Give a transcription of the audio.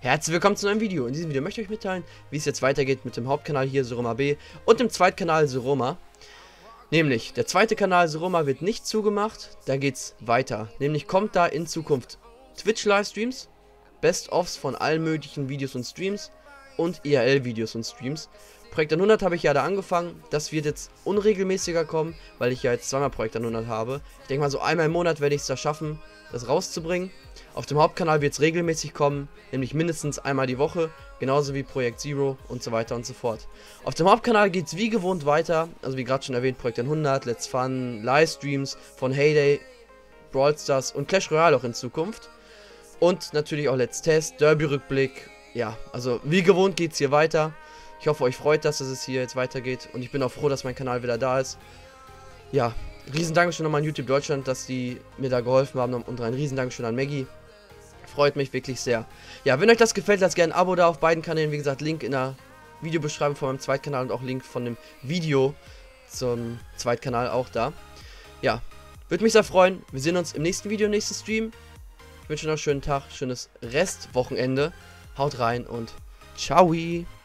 Herzlich willkommen zu einem neuen Video. In diesem Video möchte ich euch mitteilen, wie es jetzt weitergeht mit dem Hauptkanal hier Suroma B und dem Zweitkanal Suroma. Nämlich, der zweite Kanal Suroma wird nicht zugemacht, da geht's weiter. Nämlich kommt da in Zukunft Twitch-Livestreams, Best-ofs von allen möglichen Videos und Streams und IRL-Videos und Streams. Projekt 100 habe ich ja da angefangen, das wird jetzt unregelmäßiger kommen, weil ich ja jetzt zweimal Projekt 100 habe. Ich denke mal, so einmal im Monat werde ich es da schaffen, das rauszubringen. Auf dem Hauptkanal wird es regelmäßig kommen, nämlich mindestens einmal die Woche, genauso wie Projekt Zero und so weiter und so fort. Auf dem Hauptkanal geht es wie gewohnt weiter, also wie gerade schon erwähnt, Projekt 100, Let's Fun, Livestreams von Heyday, Brawl Stars und Clash Royale auch in Zukunft. Und natürlich auch Let's Test, Derby-Rückblick, ja, also wie gewohnt geht es hier weiter. Ich hoffe, euch freut das, dass es hier jetzt weitergeht und ich bin auch froh, dass mein Kanal wieder da ist. Ja, riesen Dankeschön nochmal an YouTube Deutschland, dass die mir da geholfen haben und ein riesen Dankeschön an Maggie. Freut mich wirklich sehr. Ja, wenn euch das gefällt, lasst gerne ein Abo da auf beiden Kanälen. Wie gesagt, Link in der Videobeschreibung von meinem Zweitkanal und auch Link von dem Video zum Zweitkanal auch da. Ja, würde mich sehr freuen. Wir sehen uns im nächsten Video, im nächsten Stream. Ich wünsche noch einen schönen Tag, schönes Restwochenende. Haut rein und ciao.